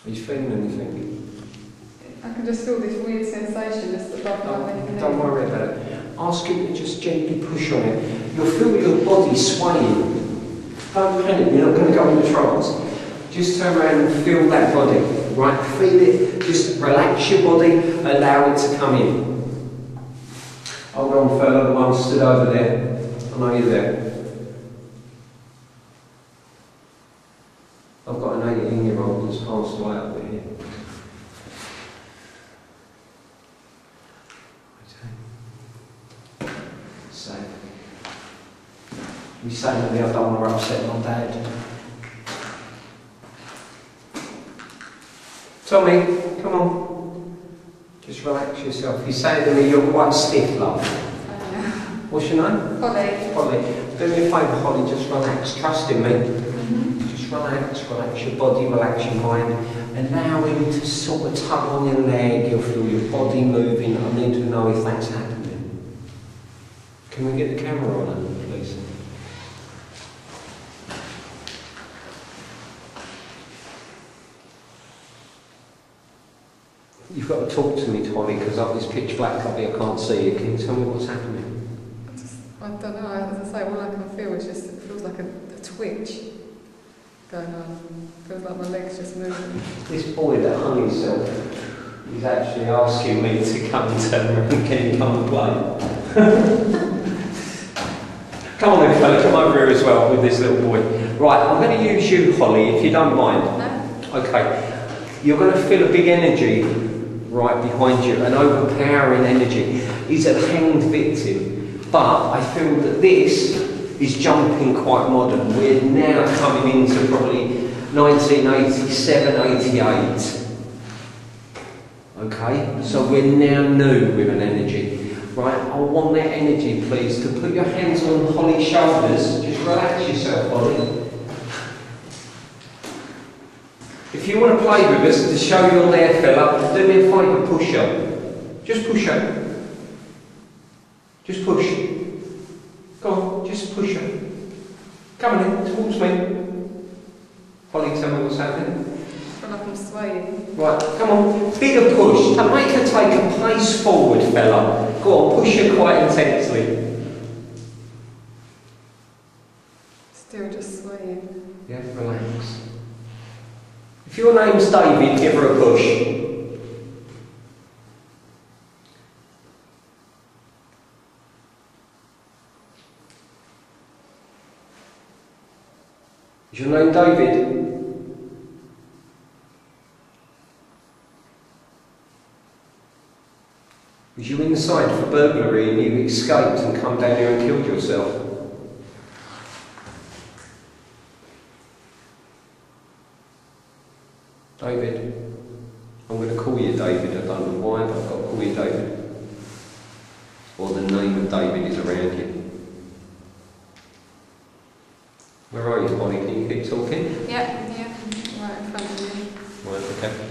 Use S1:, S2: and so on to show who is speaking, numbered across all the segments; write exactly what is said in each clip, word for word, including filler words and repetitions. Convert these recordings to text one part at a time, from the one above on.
S1: Are you feeling anything?
S2: I can just feel this weird sensation just above my neck.
S1: Don't worry about it. Ask you to just gently push on it. You'll feel your body swaying. Don't panic, you're not going to go into trance. Just turn around and feel that body. Right, feel it. Just relax your body, allow it to come in. Hold on, fella, the one stood over there. I know you're there. I've got an eighteen year old that's passed away over here. Okay. So, you saying to me I don't want to upset my dad? Tommy, come on. Just relax yourself. He's saying to me you're quite stiff, love.
S2: Yeah.
S1: What's your name?
S2: Holly.
S1: Holly. Do me a favour, Holly, just relax. Trust in me. Mm-hmm. Just relax, relax your body, relax your mind. Allow him to sort of tug on your leg. You'll feel your body moving. I need to know if that's happening. Can we get the camera on it, please? You've got to talk to me, Holly, because up this pitch black up here I can't see you. Can you tell me what's happening?
S2: I, just, I don't know, as I say, all I can feel is just, it feels like a, a twitch going on. It feels like my legs just moving.
S1: This boy that hung himself is actually asking me to come and turn around. Can you come and play? Come on then, fella, come over here as well with this little boy. Right, I'm going to use you, Holly, if you don't mind.
S2: No?
S1: Okay. You're going to feel a big energy right behind you, an overpowering energy. He's a hanged victim, but I feel that this is jumping quite modern. We're now coming into probably nineteen eighty-seven, eighty-eight. Okay, so we're now new with an energy. Right, I want that energy, please, to put your hands on Holly's shoulders. Just relax yourself, Holly. If you want to play with us to show you're there, fella, do me a favour, push up. Just push up. Just push. Go on, just push up. Come on in, towards me. Holly, tell me what's happening.
S2: I feel like I'm swaying.
S1: Right, come on, bigger push. And make her take a pace forward, fella. Go on, push her quite intensely.
S2: Still just swaying.
S1: Yeah, relax. If your name's David, give her a push. Is your name David? Was you inside for burglary and you escaped and come down here and killed yourself? David, I'm going to call you David, I don't know why, but I've got to call you David. Or the name of David is around you. Where are you, Holly? Can you keep talking?
S2: Yeah, yeah, right in front of me.
S1: Right, okay.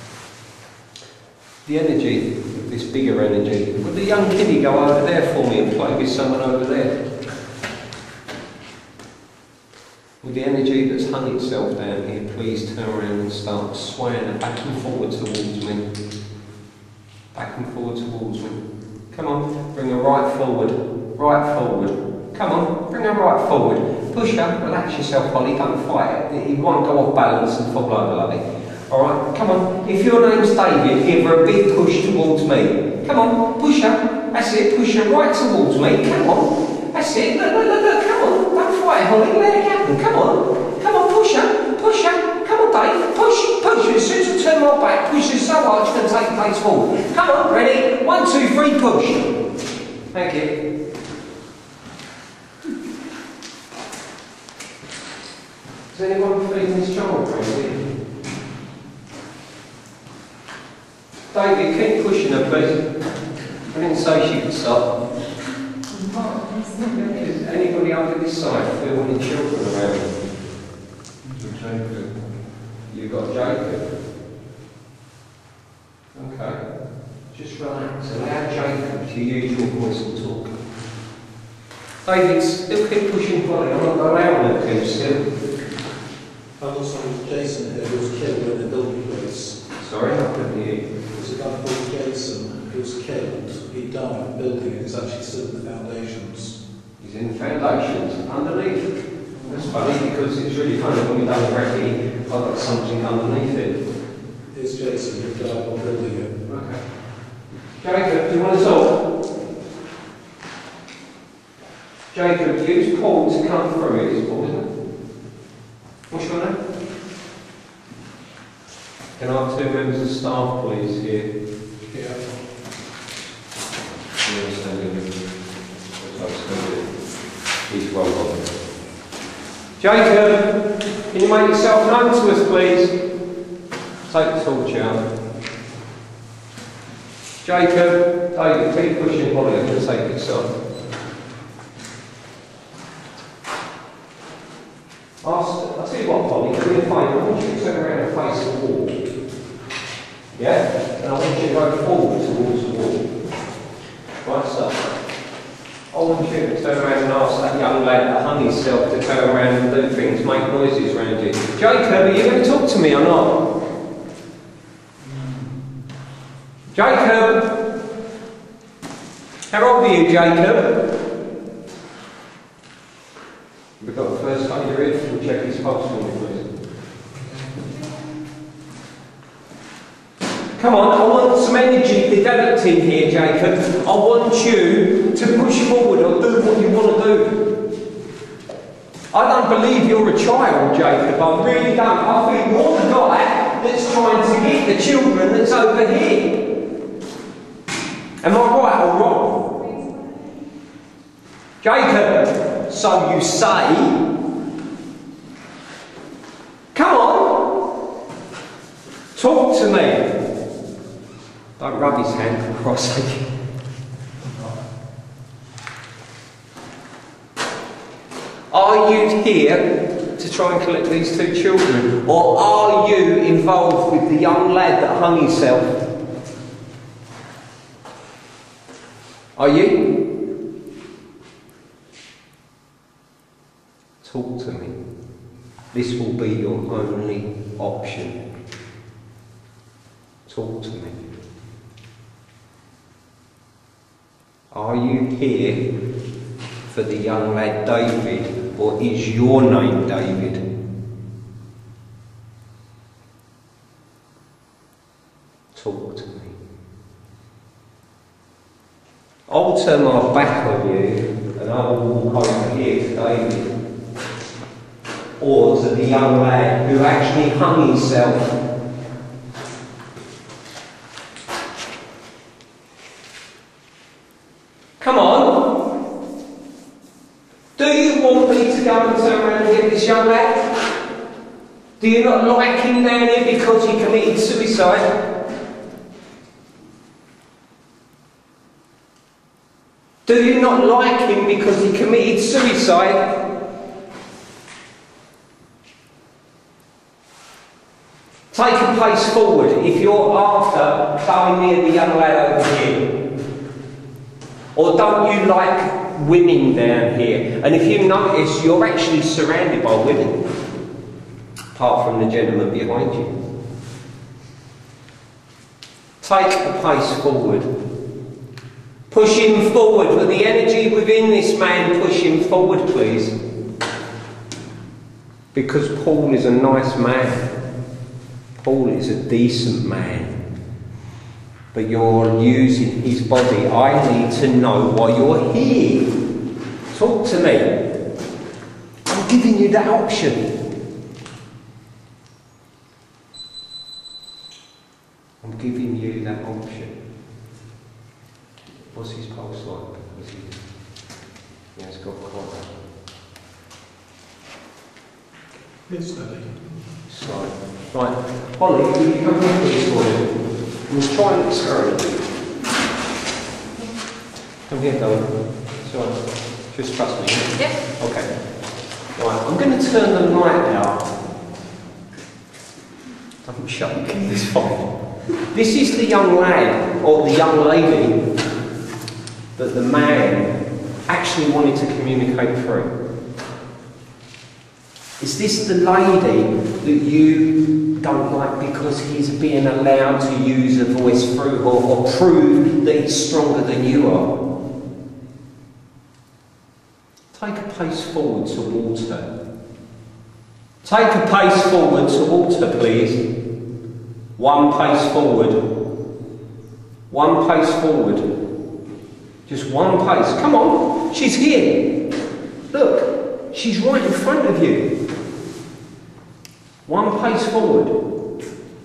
S1: The energy, this bigger energy, would the young kiddie go over there for me and play with someone over there? With the energy that's hung itself down here, please turn around and start swaying back and forward towards me. Back and forward towards me. Come on, bring her right forward. Right forward. Come on, bring her right forward. Push her, relax yourself, Holly, don't fight it. You won't go off balance and fall over, lovey. Alright, come on. If your name's David, give her a big push towards me. Come on, push her. That's it, push her right towards me. Come on. That's it. Look, look, look, look. Come on. Don't fight, Holly. Let it happen. Come on. Come on, push her. Push her. Come on, Dave. Push. Push her. As soon as I turn my back, push her so hard she's going to take the place forward. Come on. Ready? One, two, three, push. Thank you. Is anyone feeling this child around here? David, keep pushing her, please. I didn't say she could stop. Is anybody under this side feel any children around? Jacob. You've got Jacob. Okay. Just relax. Allow Jacob to use your voice and talk. David, still keep pushing Holly. I'm not allowing her to still.
S3: I've got someone, Jason here, who was killed in a building place.
S1: Sorry, I couldn't hear you.
S3: There's a guy called Jason who was killed. He died in a building and he's actually still in the foundations.
S1: He's in foundations, underneath. That's funny because it's really funny when we done the recce, I've got something underneath it.
S3: Here's Jason who died while building it.
S1: Okay. Jacob, do you want to talk? Jacob, use Paul to come through it. It's Paul, isn't it? What's your name? Can I have two members of staff, please, here?
S3: Yeah.
S1: He's welcome. Jacob, can you make yourself known to us, please? Take the torch out. Jacob, David, keep pushing Holly. I'm going to take it, son. Ask, I'll tell you what, Holly, do me a favour. I want you to turn around and face the wall. Yeah? And I want you to go forward towards the wall. Right, so. I want you to turn around and ask that young lad that hung himself to turn around and do things, make noises around you. Jacob, are you going to talk to me or not? Jacob! How old are you, Jacob? We've got the first aider in. We'll check his pulse for me, please. Come on, I want some energy developed in here, Jacob. I want you to push forward or do what you want to do. I don't believe you're a child, Jacob. I really don't. I think you're the guy that's trying to get the children that's over here. Am I right or wrong? Jacob, so you say. Come on. Talk to me. Don't rub his hand, for Christ's sake. Are you here to try and collect these two children? Or are you involved with the young lad that hung himself? Are you? Talk to me. This will be your only option. Talk to me. Are you here for the young lad David, or is your name David? Talk to me. I'll turn my back on you and I will walk over here to David, or to the young lad who actually hung himself. Come on! Do you want me to go and turn around and get this young lad? Do you not like him down here because he committed suicide? Do you not like him because he committed suicide? Take a pace forward if you're after going near the young lad over here. Or don't you like women down here? And if you notice, you're actually surrounded by women, apart from the gentleman behind you. Take a pace forward. Push him forward. With the energy within this man, push him forward, please. Because Paul is a nice man. Paul is a decent man. But you're using his body. I need to know why you're here. Talk to me. I'm giving you that option. I'm giving you that option. What's his pulse like? Is he, he has got quite a...
S3: It's steady.
S1: Right. Right. Holly, will you come here please for you? We'll try and experiment. Come here, darling. So, just trust me.
S2: Yeah.
S1: Okay. Right, I'm going to turn the light out. Don't shake, it's fine. This is the young lad, or the young lady, that the man actually wanted to communicate through. Is this the lady that you don't like because he's being allowed to use a voice through her or prove that he's stronger than you are? Take a pace forward towards her. Take a pace forward towards her, please. One pace forward. One pace forward. Just one pace. Come on, she's here. Look, she's right in front of you. One pace forward.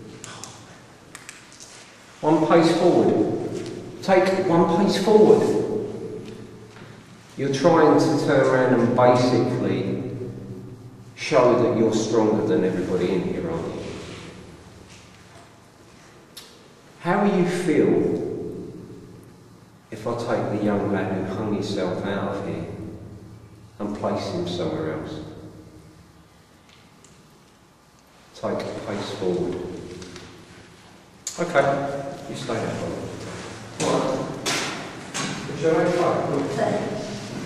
S1: One pace forward. Take one pace forward. You're trying to turn around and basically show that you're stronger than everybody in here, aren't you? How will you feel if I take the young lad who hung himself out of here and place him somewhere else? Take a pace forward. Okay, you stay there for me. Right. Would you like to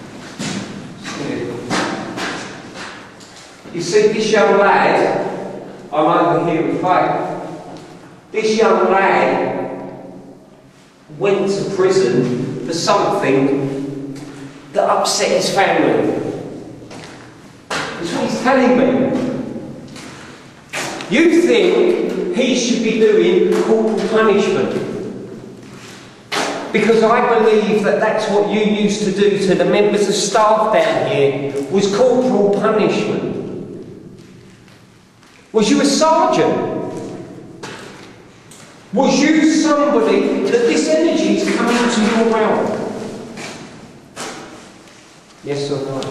S1: You see this young lad, I'm over here with Faith. This young lad went to prison for something that upset his family. That's what he's telling me. You think he should be doing corporal punishment. Because I believe that that's what you used to do to the members of staff down here, was corporal punishment. Was you a sergeant? Was you somebody that this energy is coming into your realm? Yes or no?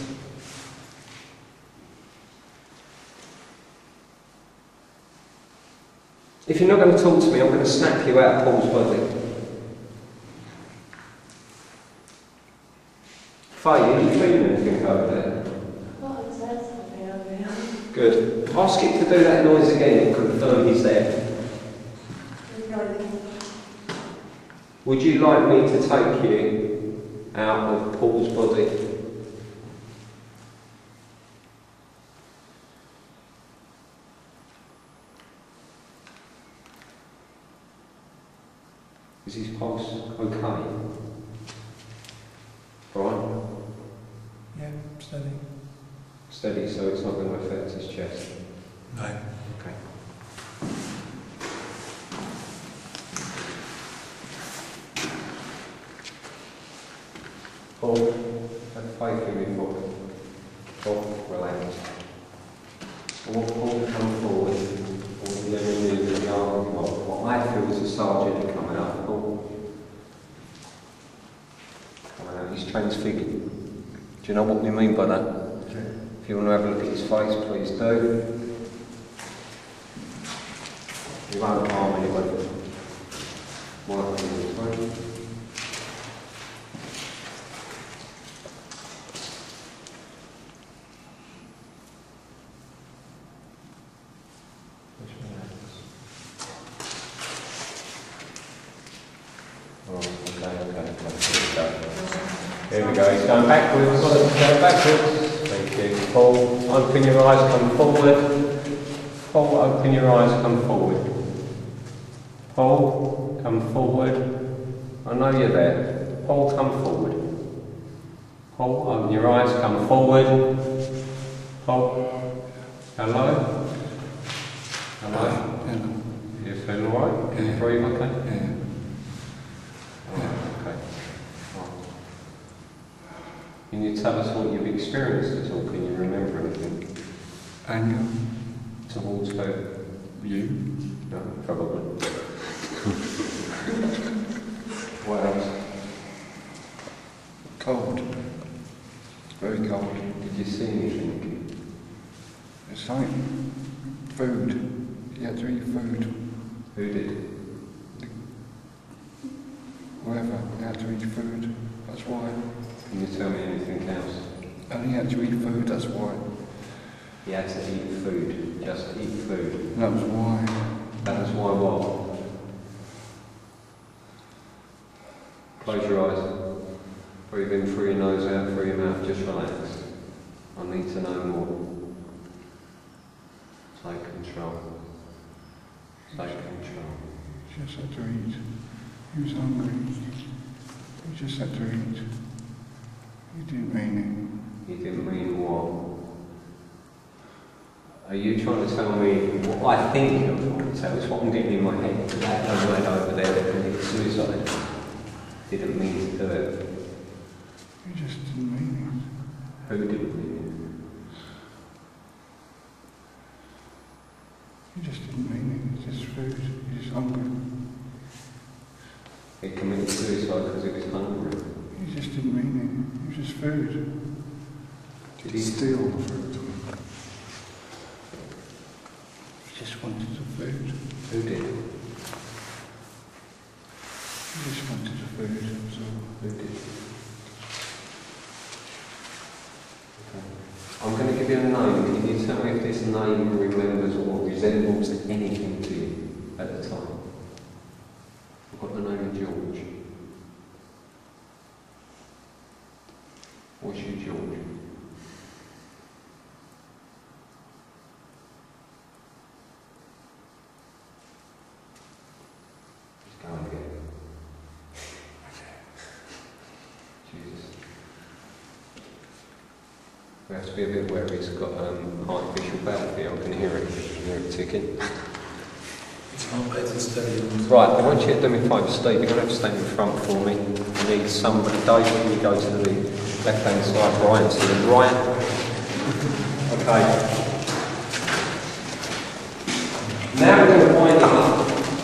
S1: If you're not going to talk to me, I'm going to snap you out of Paul's body. Faye, are you feeling anything over there?
S4: Oh, it says something over here.
S1: Good. Ask it to do that noise again and confirm he's there. Would you like me to take you out of Paul's body? Is his pulse okay? Right?
S3: Yeah, steady.
S1: Steady, so it's not going to affect his chest?
S3: No.
S1: Okay. Paul, have faith in me, Paul. Paul, relax. Paul, Paul, come forward. Paul, the enemy of the arm. What I feel is a sergeant to come out. Paul. Come out, he's transfigured. Do you know what we mean by that? Okay. If you want to have a look at his face, please do. You won't harm anybody. My opinion is fine. Here we go, he's going backwards, going backwards. Thank you. Paul, open your eyes, come forward. Paul, open your eyes, come forward. Paul, come forward. I know you're there. Paul, come forward. Paul, open your eyes, come forward. Paul, hello? Hello?
S3: Hello.
S1: You feel alright? Can you breathe okay?
S3: Yeah.
S1: Can you tell us what you've experienced at all? Can you remember anything?
S3: Anger.
S1: Towards who?
S3: You.
S1: No, probably. What else?
S3: Cold. Very cold.
S1: Did you see anything?
S3: It's like food. You had to eat food.
S1: Who did?
S3: Whoever. You had to eat food. That's why.
S1: Can you tell me anything else?
S3: Only had to eat food, that's why.
S1: He had to eat food. Just eat food.
S3: That was why.
S1: That was why what? Close your eyes. Breathe in through your nose, out through your mouth. Just relax. I need to know more. control. Take control.
S5: He just had to eat. He was hungry. He just had to eat. He didn't mean
S1: You didn't mean what? Are you trying to tell me what I think you're trying to tell? It's what I'm getting in my head. That word over there that committed suicide didn't mean to do it.
S5: it. He just didn't mean
S1: Who didn't mean
S5: it. He just didn't mean it. It's just food. He's just hungry.
S1: it? He committed suicide because he was hungry.
S5: He just didn't mean it. It was just food.
S1: Did he
S5: steal the food? He just wanted the food.
S1: Who did?
S5: He just wanted the food. That was all.
S1: Who did? I'm going to give you a name. Can you tell me if this name remembers or resembles anything to you at the time? I've got the name of George. What's your George? Just go and get it. Jesus. We have to be a bit wary. He's got um, artificial valve here. I can hear it. I can hear it ticking.
S3: It's not better to steady on.
S1: Right, I want you to do me a favour, Steve. You're going to have to stand in front for me. I need somebody. Dave, when you go to the left hand side, Brian to the right. Okay. Now we're going to wind up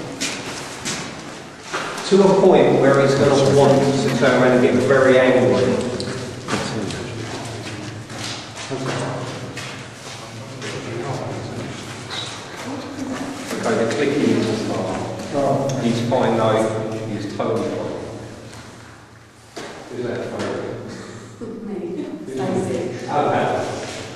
S1: to a point where he's going to want to turn around and get very angry. Okay, the clicking is fine. He's fine though, he's totally fine. Who's that fine?
S4: Me. Stacey.
S1: Okay.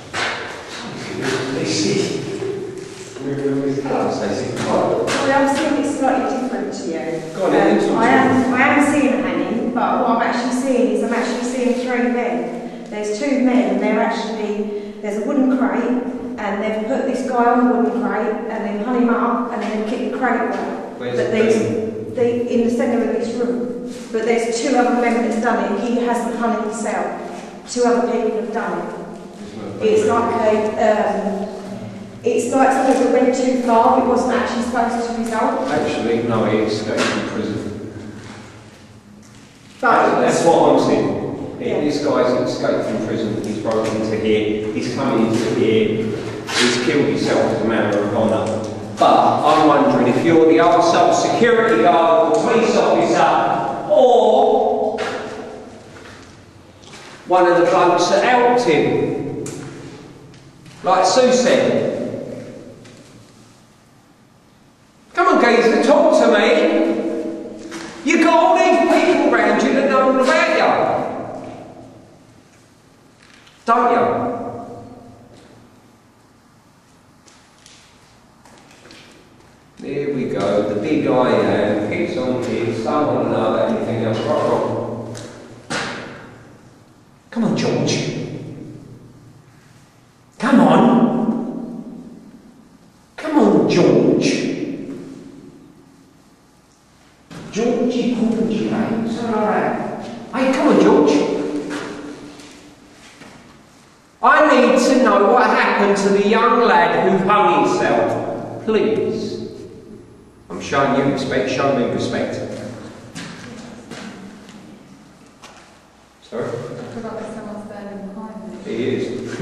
S1: Stacey. Stacey.
S6: Well, I'm seeing it slightly different to you.
S1: Go on, then, talk
S6: Um,
S1: to
S6: I am,
S1: me.
S6: I am seeing Annie, but what I'm actually seeing is I'm actually seeing three men. There's two men, and they're actually, there's a wooden crate, and they've put this guy on the wooden crate, and they've hung him up, and then they've kicked the crate away.
S1: Where's
S6: But
S1: the
S6: these, they, in the centre of this room. But there's two other men that's done it. He hasn't hung himself. Two other people have done it. It's like a, um, it's like something that went too far. It wasn't actually supposed to result.
S1: Actually, no, he escaped from prison.
S6: But
S1: That's what I'm seeing.
S6: Yeah.
S1: This guy's escaped from prison, he's broken into here, he's come into here, he's killed himself as a matter of honour. But I'm wondering if you're the arsehole security guard or police officer, or one of the blokes that helped him. Like Sue said. Come on, geezer, talk to me. You've got all these people around you that know all about you. Don't you? There we go, the big I am, picks on kids, don't want to know about anything else. Right, wrong. Come on, George. Come on. Come on, George. Georgie Porgy, eh? Is that alright? Hey, come on, George. I need to know what happened to the young lad who hung himself. Please. I'm showing you respect, show me respect. Sorry?
S2: I feel like there's someone standing behind me.
S1: He is.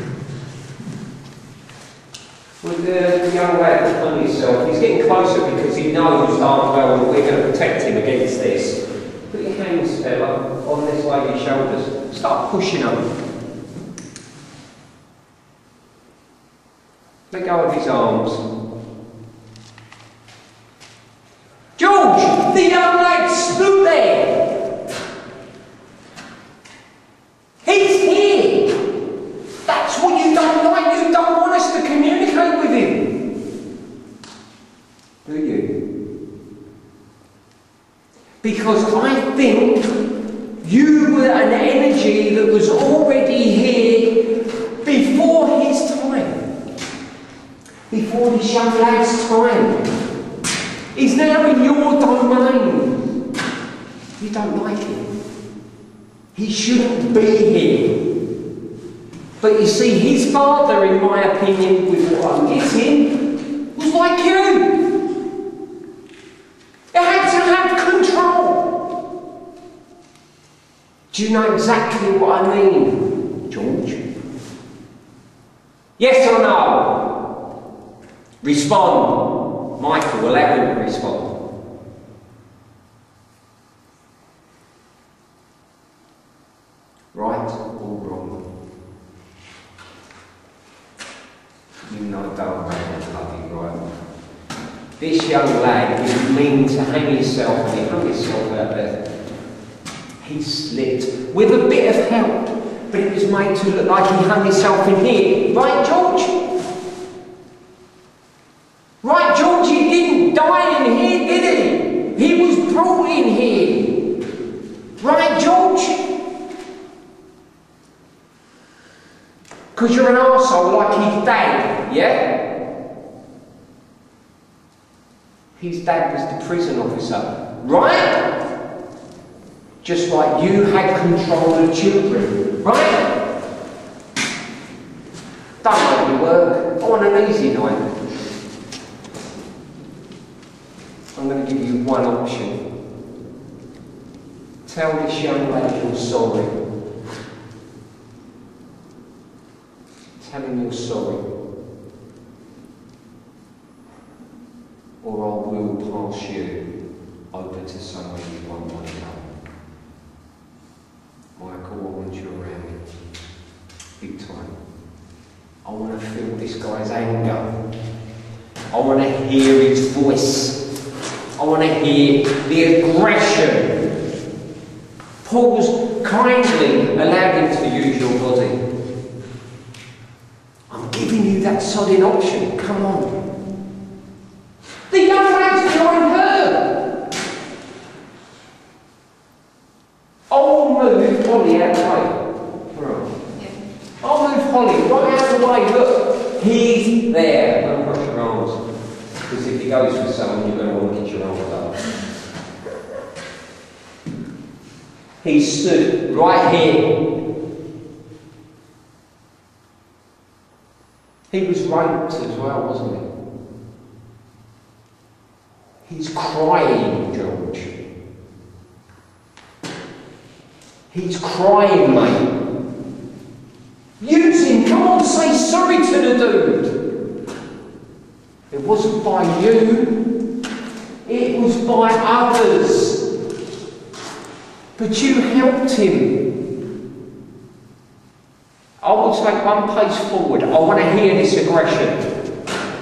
S1: Well, the young lad who hung himself, he's getting closer because he knows darn well that we're going to protect him against this. Put your hands, fella, on this lady's shoulders. Start pushing him. Let go of his arms. George! The young lad stood there! He's here! That's what you don't like. You don't want us to communicate with him. Do you? Because I think you were an energy that was already here before his time. Before before this young lad's time. He's now in your domain. You don't like him. He shouldn't be here. But you see, his father, in my opinion, with what I'm getting, was like you. He had to have control. Do you know exactly what I mean, George? Yes or no? Respond. Michael will have him respond. Right or wrong? You know don't make bloody right. This young lad didn't mean to hang himself, and he hung himself out there. He slipped with a bit of help, but it was made to look like he hung himself in here. Right, George? Right, George, he didn't die in here, did he? He was brought in here. Right, George? Because you're an arsehole like his dad, yeah? His dad was the prison officer, right? Just like you had control of the children, right? Don't make me work. I want an easy night. I'm going to give you one option. Tell this young lad you're sorry. Tell him you're sorry. Or I will pass you over to somewhere you won't want to go. Michael, I want you around me. Big time. I want to feel this guy's anger. I want to hear his voice. I want to hear the aggression. Paul's kindly allowed him to use your body. I'm giving you that sodding option. Come on. The young lad's behind her. I'll move Holly out of the way. Right.
S2: Yeah.
S1: I'll move Holly right out of the way. Look, he's there. Don't cross your arms. Because if he goes for someone, you're going to want to get your arms up. He stood right here. He was raped as well, wasn't he? He's crying, George. He's crying, mate. Use him. Come on, say sorry to the dude. It wasn't by you. It was by others. But you helped him. I will take one pace forward. I want to hear this aggression.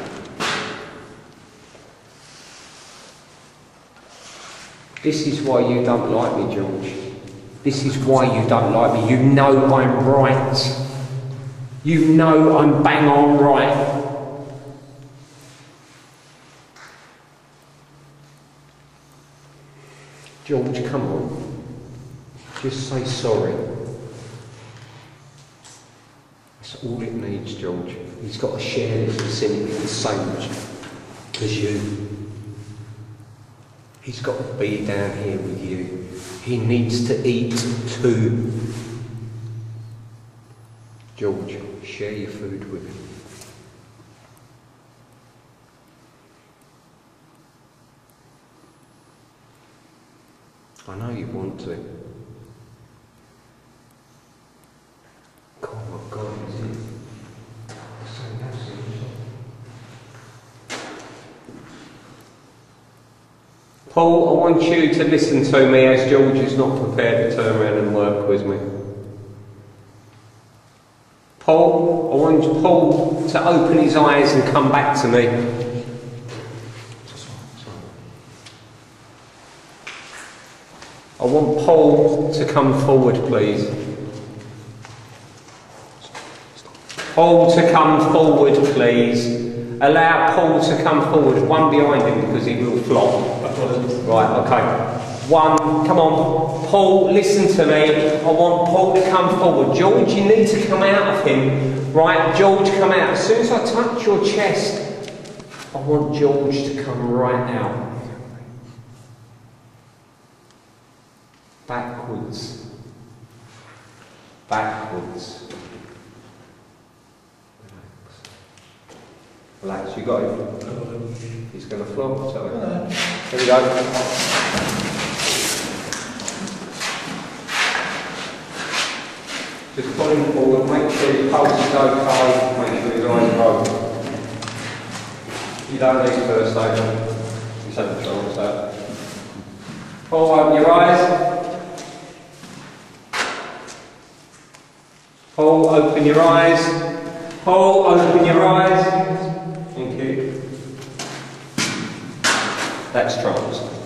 S1: This is why you don't like me, George. This is why you don't like me. You know I'm right. You know I'm bang on right. George, come on. Just say sorry. That's all it needs, George. He's got to share this vicinity the same as you. He's got to be down here with you. He needs to eat too. George, share your food with him. I know you want to. Oh my God, is it? So massive. Paul, I want you to listen to me as George is not prepared to turn around and work with me. Paul, I want Paul to open his eyes and come back to me. I want Paul to come forward, please. Paul to come forward, please. Allow Paul to come forward. One behind him because he will flop. Right, okay. One, come on. Paul, listen to me. I want Paul to come forward. George, you need to come out of him. Right, George, come out. As soon as I touch your chest, I want George to come right out. Backwards. Backwards. Relax. Relax, you got him. He's going to flop, so here we go. Just pull him forward, make sure his pulse is okay, make sure his eyes are open. You don't need first aid. You take the shoulders out. Paul, open your eyes. Paul, open your eyes. Paul, open your eyes. Thank you. That's trance.